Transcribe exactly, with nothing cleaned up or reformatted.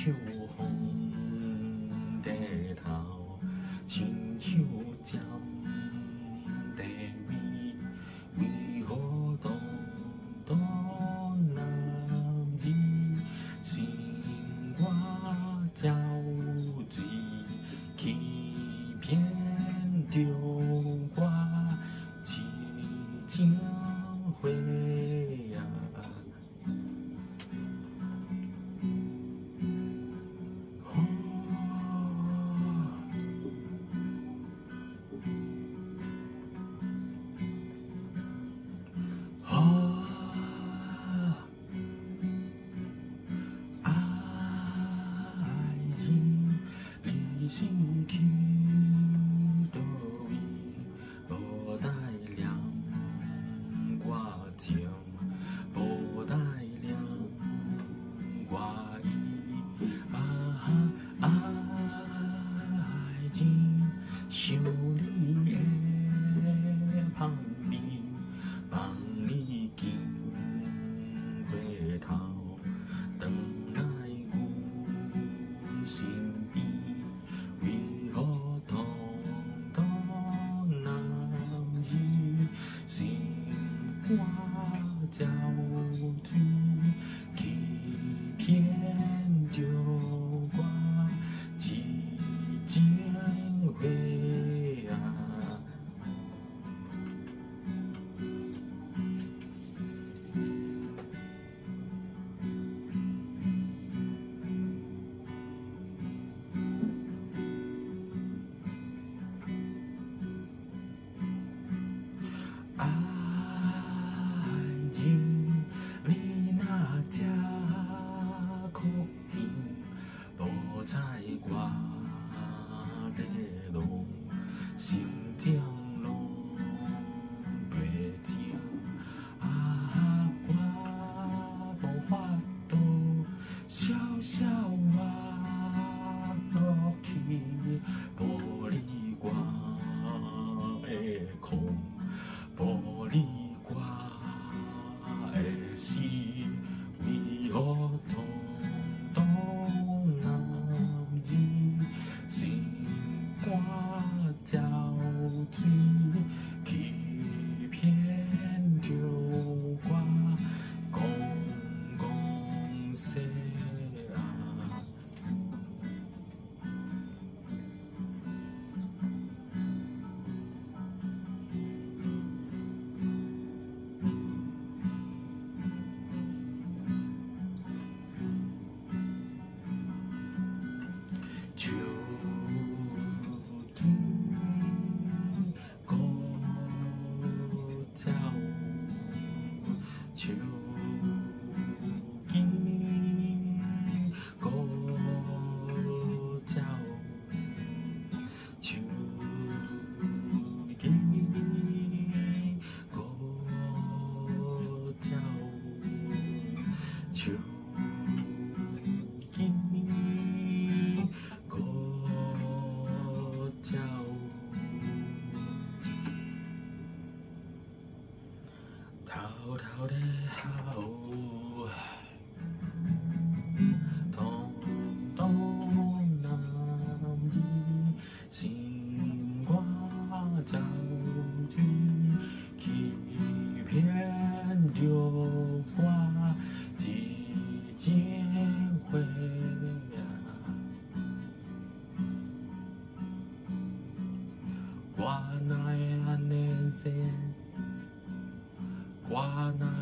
秋风低头，亲像针地米，为何当当男儿心我憔悴，欺骗着我痴情花啊！是去倒位，无待两我情，无待两我意。啊啊，爱情像你的香味，放你紧回头，回来阮身边。为何堂堂男儿心肝憔悴，欺骗着我痴情花啊！爱情，你若这可幸，无在我的路，心将拢白情。啊，我无法度小小我落去，无你我会哭。无你我会死，为何堂堂男儿心肝憔悴，欺骗着我公公世啊！秋天过鸟，秋天过鸟，秋天过鸟，秋天。偷偷的好，堂堂男儿心肝憔悴，欺骗着我痴情花啊！我哪会安尼想？我哪